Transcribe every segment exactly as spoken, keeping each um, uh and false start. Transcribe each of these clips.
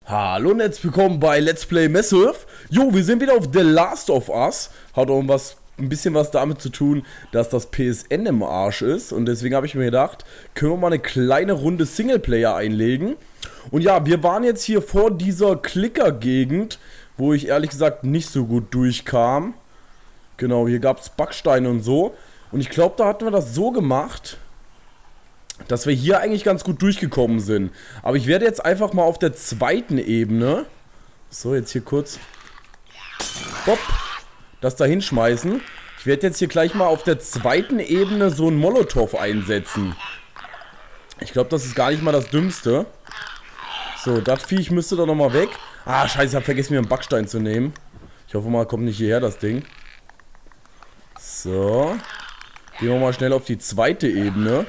Hallo und herzlich willkommen bei Let's Play Massive. Jo, wir sind wieder auf The Last of Us. Hat auch was, ein bisschen was damit zu tun, dass das P S N im Arsch ist. Und deswegen habe ich mir gedacht, können wir mal eine kleine Runde Singleplayer einlegen. Und ja, wir waren jetzt hier vor dieser Klicker-Gegend, wo ich ehrlich gesagt nicht so gut durchkam. Genau, hier gab es Backsteine und so. Und ich glaube, da hatten wir das so gemacht, dass wir hier eigentlich ganz gut durchgekommen sind. Aber ich werde jetzt einfach mal auf der zweiten Ebene, so jetzt hier kurz, hopp, das da hinschmeißen. Ich werde jetzt hier gleich mal auf der zweiten Ebene so einen Molotow einsetzen. Ich glaube, das ist gar nicht mal das Dümmste. So, das Viech müsste doch nochmal weg. Ah, scheiße, ich habe vergessen, mir einen Backstein zu nehmen. Ich hoffe mal, kommt nicht hierher, das Ding. So. Gehen wir mal schnell auf die zweite Ebene.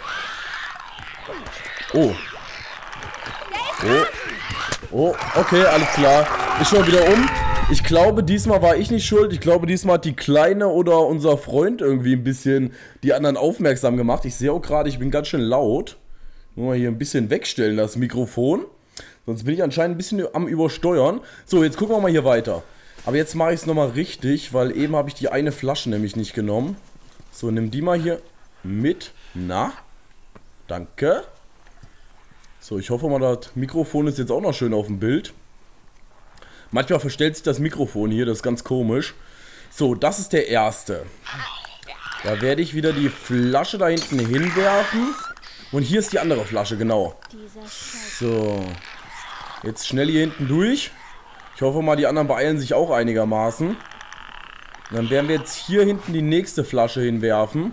Oh. Oh. Oh, okay, alles klar. Ist schon wieder um. Ich glaube, diesmal war ich nicht schuld. Ich glaube, diesmal hat die Kleine oder unser Freund irgendwie ein bisschen die anderen aufmerksam gemacht. Ich sehe auch gerade, ich bin ganz schön laut. Nur mal hier ein bisschen wegstellen, das Mikrofon. Sonst bin ich anscheinend ein bisschen am Übersteuern. So, jetzt gucken wir mal hier weiter. Aber jetzt mache ich es nochmal richtig, weil eben habe ich die eine Flasche nämlich nicht genommen. So, nimm die mal hier mit. Na? Danke. So, ich hoffe mal, das Mikrofon ist jetzt auch noch schön auf dem Bild. Manchmal verstellt sich das Mikrofon hier, das ist ganz komisch. So, das ist der erste. Da werde ich wieder die Flasche da hinten hinwerfen. Und hier ist die andere Flasche, genau. So. Jetzt schnell hier hinten durch. Ich hoffe mal, die anderen beeilen sich auch einigermaßen. Und dann werden wir jetzt hier hinten die nächste Flasche hinwerfen.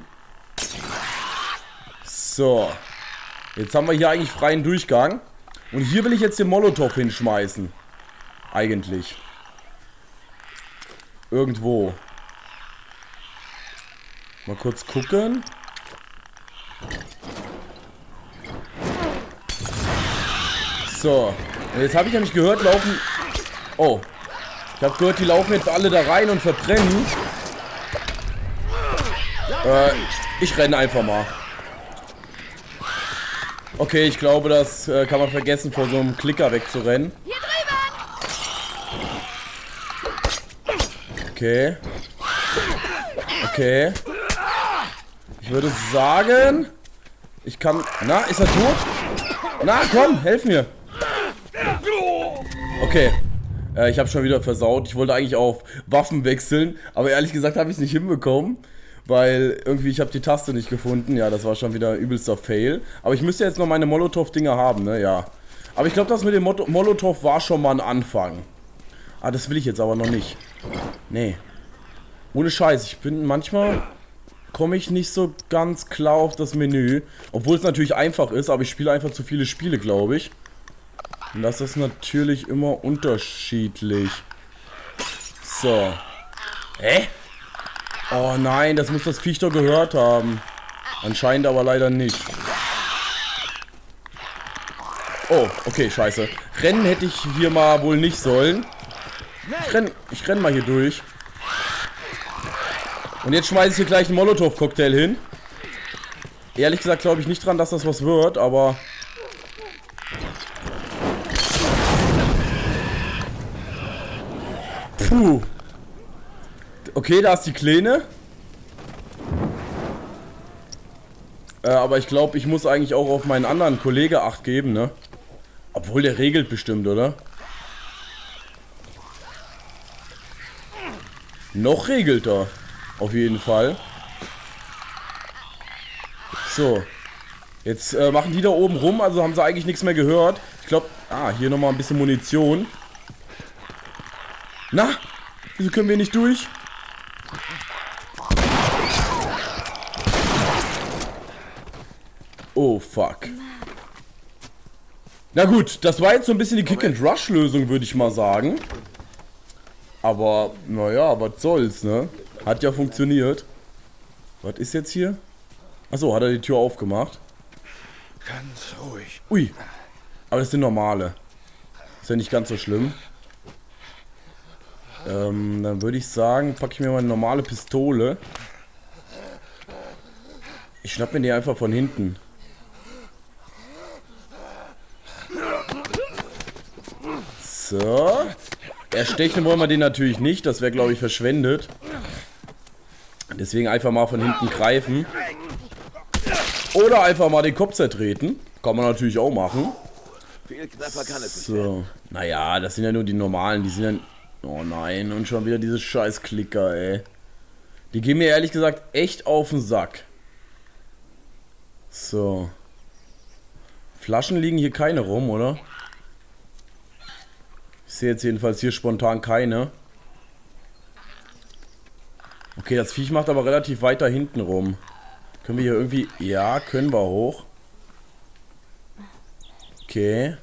So. Jetzt haben wir hier eigentlich freien Durchgang. Und hier will ich jetzt den Molotow hinschmeißen. Eigentlich. Irgendwo. Mal kurz gucken. So. Und jetzt habe ich nämlich gehört, laufen... Oh. Ich habe gehört, die laufen jetzt alle da rein und verbrennen. Äh, ich renne einfach mal. Okay, ich glaube, das äh, kann man vergessen, vor so einem Klicker wegzurennen. Hier drüben! Okay. Okay. Ich würde sagen, ich kann... Na, ist er tot? Na, komm, helf mir. Okay. Äh, ich habe schon wieder versaut. Ich wollte eigentlich auf Waffen wechseln, aber ehrlich gesagt habe ich es nicht hinbekommen. Weil irgendwie, ich habe die Taste nicht gefunden. Ja, das war schon wieder übelster Fail. Aber ich müsste jetzt noch meine Molotow-Dinger haben, ne? Ja. Aber ich glaube, das mit dem Mot Molotow war schon mal ein Anfang. Ah, das will ich jetzt aber noch nicht. Nee. Ohne Scheiß. Ich bin manchmal... komme ich nicht so ganz klar auf das Menü. Obwohl es natürlich einfach ist, aber ich spiele einfach zu viele Spiele, glaube ich. Und das ist natürlich immer unterschiedlich. So. Hä? Oh nein, das muss das Viech doch gehört haben. Anscheinend aber leider nicht. Oh, okay, scheiße. Rennen hätte ich hier mal wohl nicht sollen. Ich renn, ich renn mal hier durch. Und jetzt schmeiße ich hier gleich einen Molotow-Cocktail hin. Ehrlich gesagt glaube ich nicht dran, dass das was wird, aber... Puh. Okay, da ist die Kleine. Äh, aber ich glaube, ich muss eigentlich auch auf meinen anderen Kollege Acht geben, ne? Obwohl, der regelt bestimmt, oder? Noch regelt er. Auf jeden Fall. So. Jetzt äh, machen die da oben rum, also haben sie eigentlich nichts mehr gehört. Ich glaube... Ah, hier nochmal ein bisschen Munition. Na? Wieso können wir nicht durch? Oh, fuck. Na gut, das war jetzt so ein bisschen die Kick-and-Rush-Lösung, würde ich mal sagen. Aber, naja, was soll's, ne? Hat ja funktioniert. Was ist jetzt hier? Achso, hat er die Tür aufgemacht. Ganz ruhig. Ui. Aber das sind normale. Ist ja nicht ganz so schlimm. Ähm, dann würde ich sagen, packe ich mir mal eine normale Pistole. Ich schnapp mir die einfach von hinten. So. Erstechen wollen wir den natürlich nicht. Das wäre, glaube ich, verschwendet. Deswegen einfach mal von hinten greifen. Oder einfach mal den Kopf zertreten. Kann man natürlich auch machen. Viel knapper kann es nicht. So. Naja, das sind ja nur die normalen. Die sind ja... Oh nein, und schon wieder diese scheiß Klicker, ey. Die gehen mir ehrlich gesagt echt auf den Sack. So. Flaschen liegen hier keine rum, oder? Ich sehe jetzt jedenfalls hier spontan keine. Okay, das Viech macht aber relativ weit da hinten rum. Können wir hier irgendwie... Ja, können wir hoch. Okay.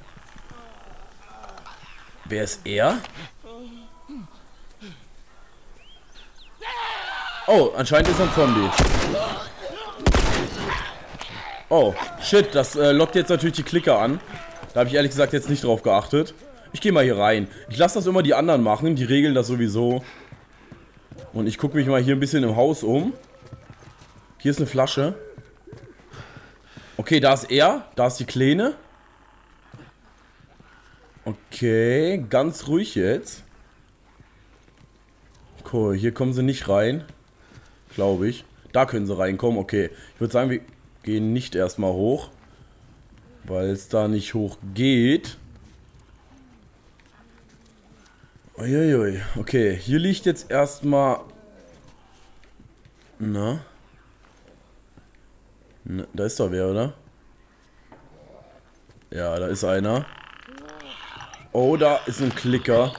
Wer ist er? Oh, anscheinend ist er ein Zombie. Oh, shit, das äh, lockt jetzt natürlich die Klicker an. Da habe ich ehrlich gesagt jetzt nicht drauf geachtet. Ich gehe mal hier rein. Ich lasse das immer die anderen machen, die regeln das sowieso. Und ich gucke mich mal hier ein bisschen im Haus um. Hier ist eine Flasche. Okay, da ist er, da ist die Kleine. Okay, ganz ruhig jetzt. Cool, hier kommen sie nicht rein. Glaube ich. Da können sie reinkommen, okay. Ich würde sagen, wir gehen nicht erstmal hoch. Weil es da nicht hoch geht. Uiuiui. Okay, hier liegt jetzt erstmal... Na? Na, da ist doch wer, oder? Ja, da ist einer. Oh, da ist ein Klicker.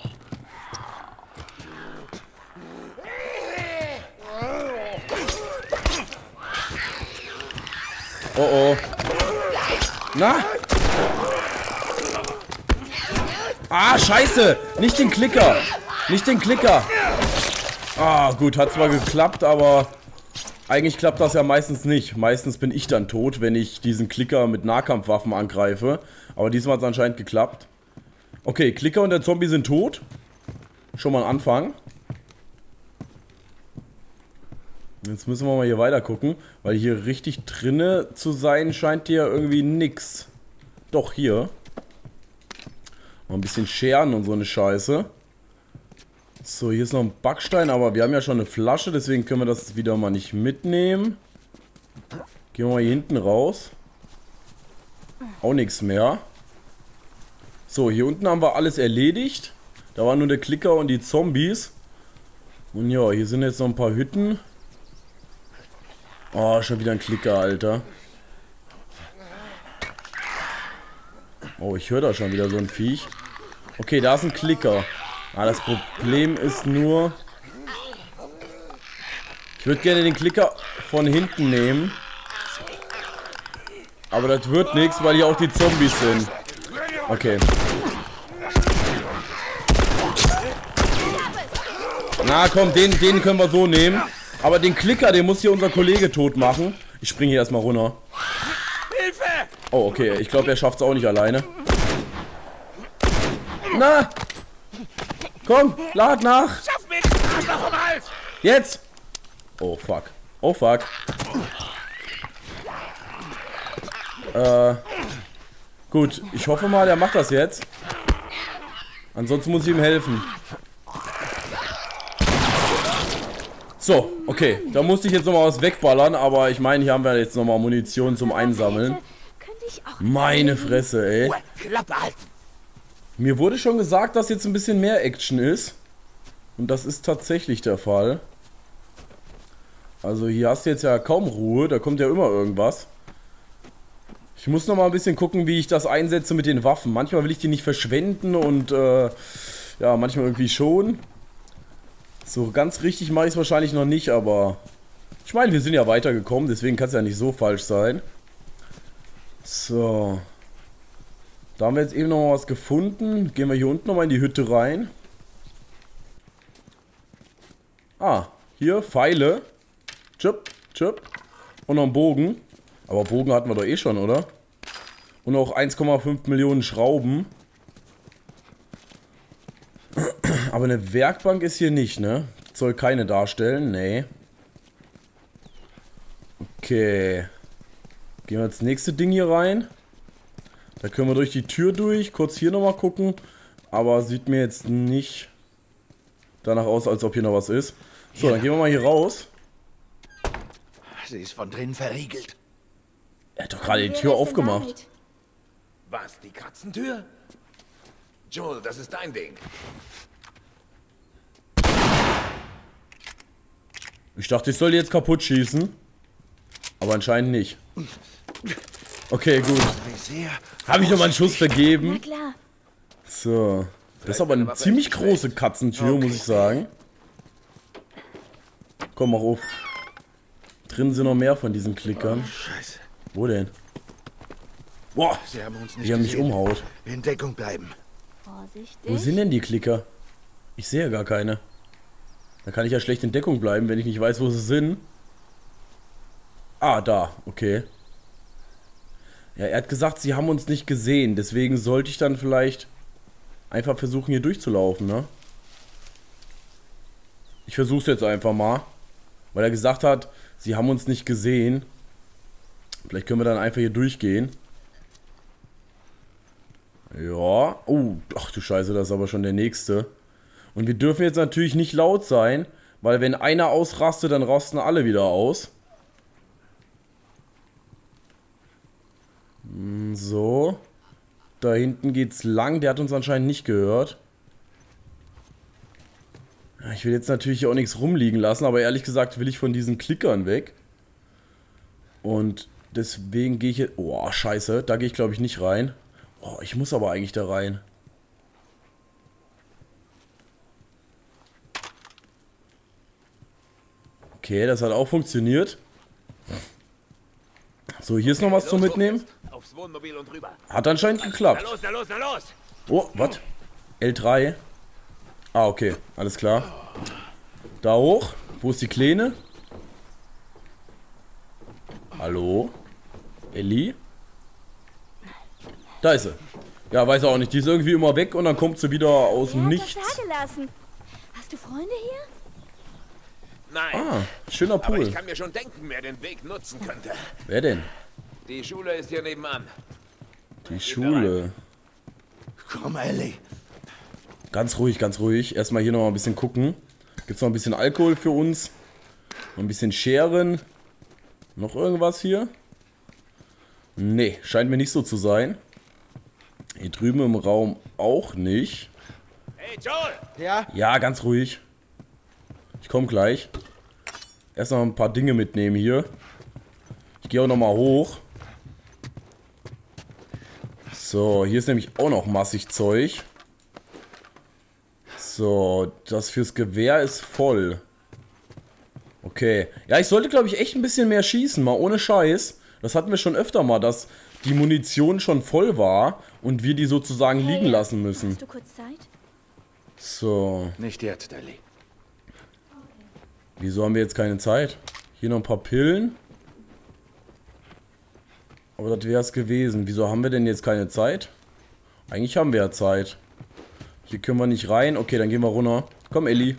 Oh oh. Na? Ah, scheiße. Nicht den Klicker. Nicht den Klicker. Ah, gut. Hat zwar geklappt, aber eigentlich klappt das ja meistens nicht. Meistens bin ich dann tot, wenn ich diesen Klicker mit Nahkampfwaffen angreife. Aber diesmal hat es anscheinend geklappt. Okay, Klicker und der Zombie sind tot. Schon mal ein Anfang. Jetzt müssen wir mal hier weiter gucken, weil hier richtig drinne zu sein scheint hier irgendwie nix. Doch, hier. Mal ein bisschen scheren und so eine Scheiße. So, hier ist noch ein Backstein, aber wir haben ja schon eine Flasche, deswegen können wir das wieder mal nicht mitnehmen. Gehen wir mal hier hinten raus. Auch nichts mehr. So, hier unten haben wir alles erledigt. Da waren nur der Klicker und die Zombies. Und ja, hier sind jetzt noch ein paar Hütten. Oh, schon wieder ein Klicker, Alter. Oh, ich höre da schon wieder so ein Viech. Okay, da ist ein Klicker. Ah, das Problem ist nur... Ich würde gerne den Klicker von hinten nehmen. Aber das wird nichts, weil hier auch die Zombies sind. Okay. Na komm, den, den können wir so nehmen. Aber den Klicker, den muss hier unser Kollege tot machen. Ich springe hier erstmal runter. Hilfe! Oh, okay. Ich glaube, er schafft es auch nicht alleine. Na! Komm, lad nach! Schaff mich! Arschloch vom Hals! Jetzt! Oh, fuck. Oh, fuck. Äh. Gut, ich hoffe mal, er macht das jetzt. Ansonsten muss ich ihm helfen. So, okay. Da musste ich jetzt nochmal was wegballern, aber ich meine, hier haben wir jetzt nochmal Munition zum Einsammeln. Meine Fresse, ey. Klappe halten! Mir wurde schon gesagt, dass jetzt ein bisschen mehr Action ist. Und das ist tatsächlich der Fall. Also hier hast du jetzt ja kaum Ruhe, da kommt ja immer irgendwas. Ich muss noch mal ein bisschen gucken, wie ich das einsetze mit den Waffen. Manchmal will ich die nicht verschwenden und äh, ja, manchmal irgendwie schon. So ganz richtig mache ich es wahrscheinlich noch nicht, aber ich meine, wir sind ja weitergekommen, deswegen kann es ja nicht so falsch sein. So. Da haben wir jetzt eben noch mal was gefunden. Gehen wir hier unten noch mal in die Hütte rein. Ah, hier Pfeile. Chip, chip. Und noch ein Bogen. Aber Bogen hatten wir doch eh schon, oder? Und auch eins Komma fünf Millionen Schrauben. Aber eine Werkbank ist hier nicht, ne? Soll keine darstellen, nee. Okay. Gehen wir ins nächste Ding hier rein. Da können wir durch die Tür durch. Kurz hier nochmal gucken. aber sieht mir jetzt nicht danach aus, als ob hier noch was ist. So, dann gehen wir mal hier raus. Sie ist von drinnen verriegelt. Er hat doch gerade die Tür aufgemacht. Was, die Katzentür? Joel, das ist dein Ding. Ich dachte, ich soll die jetzt kaputt schießen. Aber anscheinend nicht. Okay, gut. Habe ich nochmal einen Schuss vergeben? Na klar. So. Das ist aber eine ziemlich große Katzentür, muss ich sagen. Komm, mach auf. Drin sind noch mehr von diesen Klickern. Scheiße. Wo denn? Boah, Sie haben uns nicht die haben mich gesehen. umhaut. In Deckung bleiben. Vorsichtig. Wo sind denn die Klicker? Ich sehe ja gar keine. Da kann ich ja schlecht in Deckung bleiben, wenn ich nicht weiß, wo sie sind. Ah, da. Okay. Ja, er hat gesagt, sie haben uns nicht gesehen. Deswegen sollte ich dann vielleicht einfach versuchen, hier durchzulaufen, ne? Ich versuch's jetzt einfach mal. Weil er gesagt hat, sie haben uns nicht gesehen. Vielleicht können wir dann einfach hier durchgehen. Ja. Oh, ach du Scheiße, das ist aber schon der nächste. Und wir dürfen jetzt natürlich nicht laut sein, weil wenn einer ausrastet, dann rasten alle wieder aus. So. Da hinten geht's lang. Der hat uns anscheinend nicht gehört. Ich will jetzt natürlich auch nichts rumliegen lassen, aber ehrlich gesagt will ich von diesen Klickern weg. Und deswegen gehe ich jetzt... Oh, scheiße. Da gehe ich, glaube ich, nicht rein. Oh, ich muss aber eigentlich da rein. Okay, das hat auch funktioniert. So, hier ist noch was zum Mitnehmen. Aufs Wohnmobil und rüber. Hat anscheinend Na geklappt. los, na los, na los. Oh, was? L drei. Ah, okay. Alles klar. Da hoch. Wo ist die Kleine? Hallo? Ellie? Da ist sie. Ja, weiß auch nicht. Die ist irgendwie immer weg und dann kommt sie wieder aus dem Wer hat das Nichts. da gelassen? Hast du Freunde hier? Nein. Ah, schöner Aber ich Pool. kann mir schon denken, wer den Weg nutzen könnte. Wer denn? Die Schule ist hier nebenan. Die Schule. Komm, Ellie. Ganz ruhig, ganz ruhig. Erstmal hier noch mal ein bisschen gucken. Gibt es noch ein bisschen Alkohol für uns? Noch ein bisschen Scheren. Noch irgendwas hier? Nee, scheint mir nicht so zu sein. Hier drüben im Raum auch nicht. Hey, Joel. Ja? Ja, ganz ruhig. Ich komme gleich. Erst noch ein paar Dinge mitnehmen hier. Ich gehe auch noch mal hoch. So, hier ist nämlich auch noch massig Zeug. So, das fürs Gewehr ist voll. Okay. Ja, ich sollte, glaube ich, echt ein bisschen mehr schießen, mal ohne Scheiß. Das hatten wir schon öfter mal, dass die Munition schon voll war und wir die sozusagen Hey, liegen lassen müssen. Hast du kurz Zeit? So. Nicht jetzt, Ellie. Wieso haben wir jetzt keine Zeit? Hier noch ein paar Pillen. Aber das wäre es gewesen. Wieso haben wir denn jetzt keine Zeit? Eigentlich haben wir ja Zeit. Hier können wir nicht rein. Okay, dann gehen wir runter. Komm, Ellie.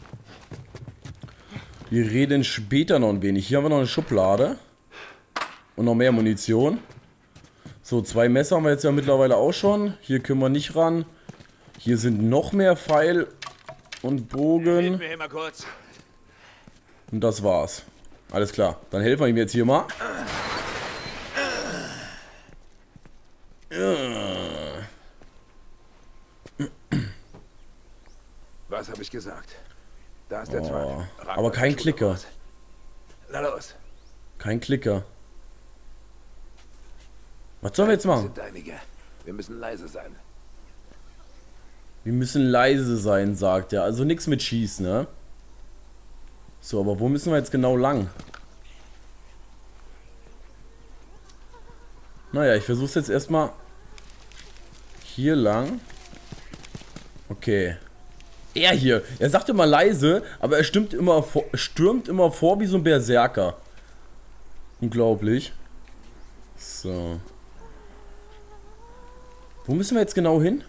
Wir reden später noch ein wenig. Hier haben wir noch eine Schublade. Und noch mehr Munition. So, zwei Messer haben wir jetzt ja mittlerweile auch schon. Hier können wir nicht ran. Hier sind noch mehr Pfeil und Bogen. Mir hier mal kurz. Und das war's. Alles klar. Dann helfen wir ihm jetzt hier mal. Was habe ich gesagt? Da ist der Oh, Zweifel. aber kein Klicker. Na los. Kein Klicker. Was sollen wir jetzt machen? Sind einige. Wir müssen leise sein. Wir müssen leise sein, sagt er. Also nichts mit Schießen, ne? So, aber wo müssen wir jetzt genau lang? Naja, ich versuch's jetzt erstmal hier lang. Okay. Er hier. Er sagt immer leise, aber er stürmt immer vor, stürmt immer vor wie so ein Berserker. Unglaublich. So. Wo müssen wir jetzt genau hin?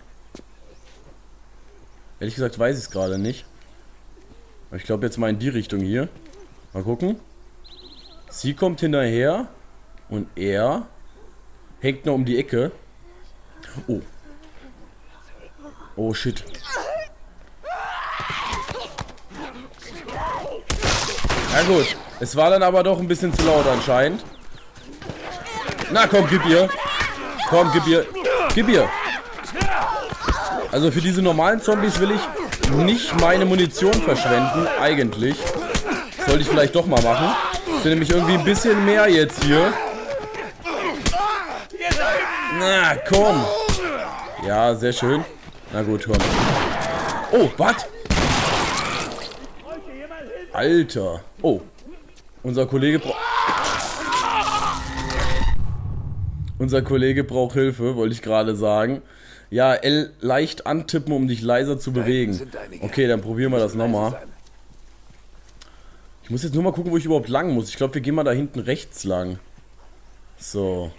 Ehrlich gesagt weiß ich es gerade nicht. Aber ich glaube jetzt mal in die Richtung hier. Mal gucken. Sie kommt hinterher. Und er hängt noch um die Ecke. Oh. Oh, shit. Na gut. Es war dann aber doch ein bisschen zu laut anscheinend. Na komm, gib ihr. Komm, gib ihr. Gib ihr. Also für diese normalen Zombies will ich nicht meine Munition verschwenden. Eigentlich. Sollte ich vielleicht doch mal machen. Das sind nämlich irgendwie ein bisschen mehr jetzt hier. Na, komm. Ja, sehr schön. Na gut, komm. Oh, was? Alter. Oh. Unser Kollege braucht... Unser Kollege braucht Hilfe, wollte ich gerade sagen. Ja, L leicht antippen, um dich leiser zu bewegen. Okay, dann probieren wir das nochmal. Ich muss jetzt nur mal gucken, wo ich überhaupt lang muss. Ich glaube, wir gehen mal da hinten rechts lang. So.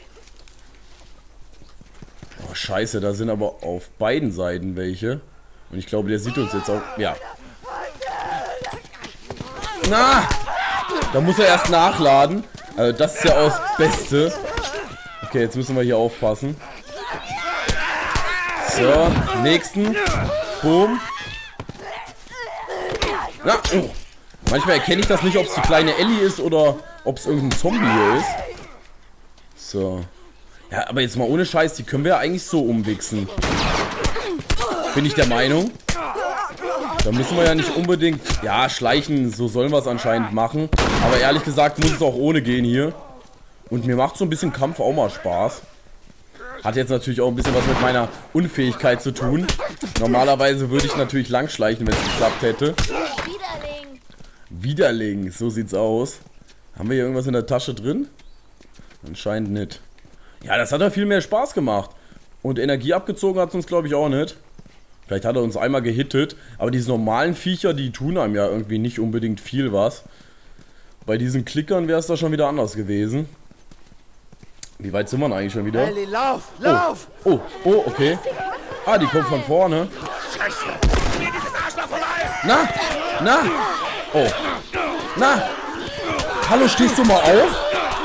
Oh, scheiße, da sind aber auf beiden Seiten welche. Und ich glaube, der sieht uns jetzt auch... Ja. Na! Da muss er erst nachladen. Also das ist ja auch das Beste. Okay, jetzt müssen wir hier aufpassen. So, nächsten. Boom. Na, oh. Manchmal erkenne ich das nicht, ob es die kleine Ellie ist oder ob es irgendein Zombie hier ist. So. Ja, aber jetzt mal ohne Scheiß, die können wir ja eigentlich so umwichsen. Bin ich der Meinung. Da müssen wir ja nicht unbedingt... Ja, schleichen, so sollen wir es anscheinend machen. Aber ehrlich gesagt muss es auch ohne gehen hier. Und mir macht so ein bisschen Kampf auch mal Spaß. Hat jetzt natürlich auch ein bisschen was mit meiner Unfähigkeit zu tun. Normalerweise würde ich natürlich lang schleichen, wenn es geklappt hätte. Widerling. Widerling, so sieht's aus. Haben wir hier irgendwas in der Tasche drin? Anscheinend nicht. Ja, das hat ja viel mehr Spaß gemacht. Und Energie abgezogen hat es uns, glaube ich, auch nicht. Vielleicht hat er uns einmal gehittet. Aber diese normalen Viecher, die tun einem ja irgendwie nicht unbedingt viel was. Bei diesen Klickern wäre es da schon wieder anders gewesen. Wie weit sind wir denn eigentlich schon wieder? Ellie, lauf, lauf! Oh, oh, oh, okay. Ah, die kommt von vorne. Na, na. Oh. Na. Hallo, stehst du mal auf?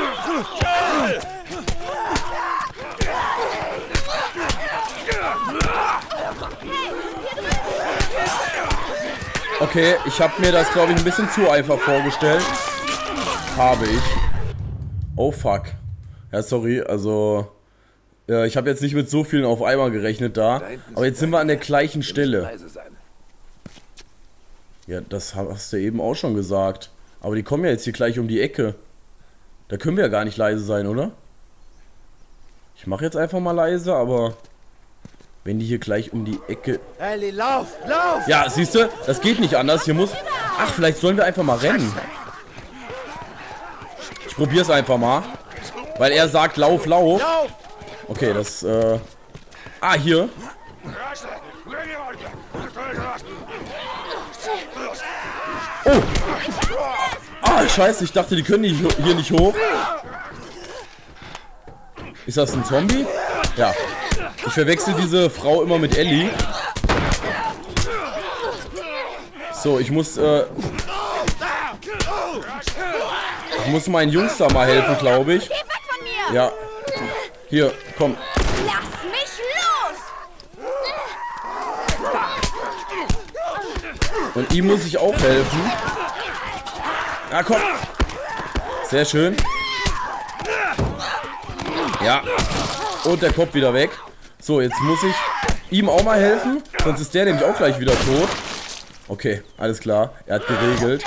Okay, ich habe mir das, glaube ich, ein bisschen zu einfach vorgestellt. Habe ich. Oh, fuck. Ja, sorry, also... Ja, ich habe jetzt nicht mit so vielen auf einmal gerechnet da. Aber jetzt sind wir an der gleichen Stelle. Ja, das hast du eben auch schon gesagt. Aber die kommen ja jetzt hier gleich um die Ecke. Da können wir ja gar nicht leise sein, oder? Ich mache jetzt einfach mal leise, aber... Wenn die hier gleich um die Ecke... Ellie, lauf, lauf! Ja, siehst du, das geht nicht anders. Hier muss... Ach, vielleicht sollen wir einfach mal rennen. Ich probier's einfach mal. Weil er sagt, lauf, lauf. Okay, das, äh... Ah, hier. Oh! Ah, scheiße, ich dachte, die können hier nicht hoch. Ist das ein Zombie? Ja. Ich verwechsel diese Frau immer mit Ellie. So, ich muss, äh... Ich muss meinen Jungs da mal helfen, glaube ich. Ja. Hier, komm. Lass mich los! Und ihm muss ich auch helfen. Ja, komm. Sehr schön. Ja. Und der Kopf wieder weg. So, jetzt muss ich ihm auch mal helfen. Sonst ist der nämlich auch gleich wieder tot. Okay, alles klar. Er hat geregelt.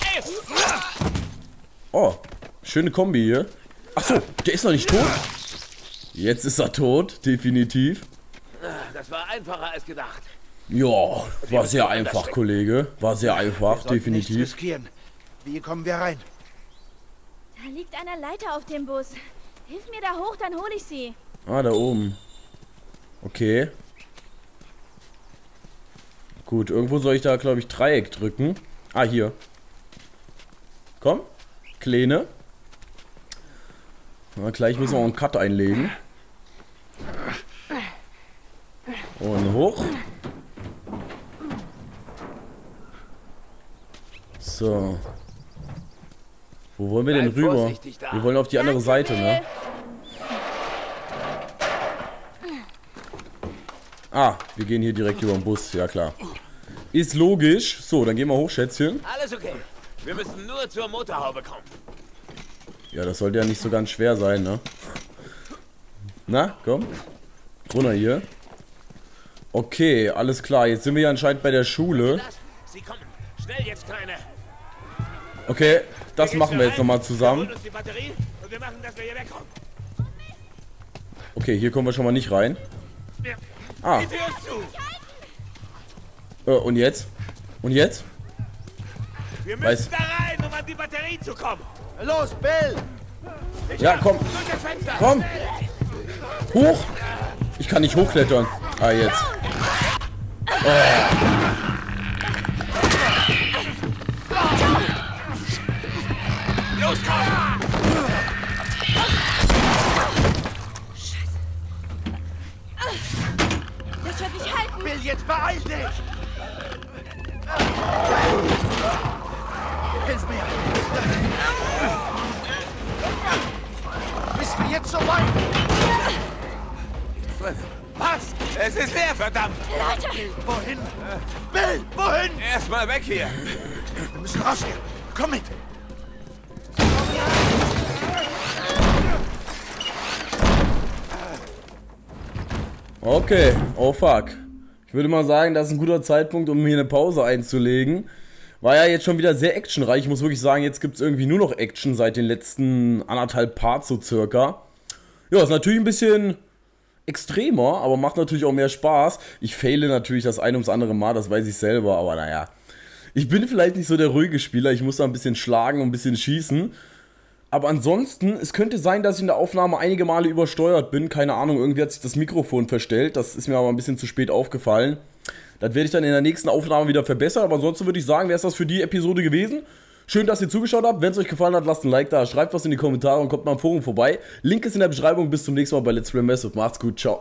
Oh, schöne Kombi hier. Achso, der ist noch nicht tot. Jetzt ist er tot, definitiv. Das war einfacher als gedacht. Ja, war sehr einfach, Kollege. War sehr einfach, definitiv. Riskieren. Wie kommen wir rein? Da liegt eine Leiter auf dem Bus. Hilf mir da hoch, dann hole ich sie. Ah, da oben. Okay. Gut, irgendwo soll ich da, glaube ich, Dreieck drücken. Ah, hier. Komm. Kleine. Na, gleich müssen wir auch einen Cut einlegen. Und hoch. So. Wo wollen wir denn rüber? Wir wollen auf die andere Seite, ne? Ah, wir gehen hier direkt über den Bus, ja klar. Ist logisch. So, dann gehen wir hoch, Schätzchen. Alles okay. Wir müssen nur zur Motorhaube kommen. Ja, das sollte ja nicht so ganz schwer sein, ne? Na, komm. Runter hier. Okay, alles klar. Jetzt sind wir ja anscheinend bei der Schule. Sie kommen. Schnell jetzt, Kleine. Okay, das machen wir jetzt nochmal zusammen. Wir holen uns die Batterie und wir machen, dass wir hier wegkommen. Okay, hier kommen wir schon mal nicht rein. Ah. Die Tür ist zu. Äh, und jetzt? Und jetzt? Wir müssen Weiß- da rein, um an die Batterie zu kommen. Los, Bill! Ich Ja, hab- komm. Durch das Fenster. Komm. Hoch. Ich kann nicht hochklettern. Ah, jetzt. Los, komm. Das wird nicht halten. Bill, jetzt beeil dich! Hilf mir! Bist du jetzt so weit? Was? Es ist leer, verdammt. Leute! Wohin? Bill, wohin? Erstmal weg hier. Wir müssen raus hier. Komm mit! Okay. Oh, fuck. Ich würde mal sagen, das ist ein guter Zeitpunkt, um hier eine Pause einzulegen. War ja jetzt schon wieder sehr actionreich. Ich muss wirklich sagen, jetzt gibt es irgendwie nur noch Action seit den letzten anderthalb Parts so circa. Ja, ist natürlich ein bisschen extremer, aber macht natürlich auch mehr Spaß. Ich faile natürlich das ein ums andere Mal, das weiß ich selber, aber naja. Ich bin vielleicht nicht so der ruhige Spieler, ich muss da ein bisschen schlagen und ein bisschen schießen. Aber ansonsten, es könnte sein, dass ich in der Aufnahme einige Male übersteuert bin. Keine Ahnung, irgendwie hat sich das Mikrofon verstellt. Das ist mir aber ein bisschen zu spät aufgefallen. Das werde ich dann in der nächsten Aufnahme wieder verbessern. Aber ansonsten würde ich sagen, wäre es das für die Episode gewesen. Schön, dass ihr zugeschaut habt. Wenn es euch gefallen hat, lasst ein Like da. Schreibt was in die Kommentare und kommt mal im Forum vorbei. Link ist in der Beschreibung. Bis zum nächsten Mal bei Let's Play Massive. Macht's gut, ciao.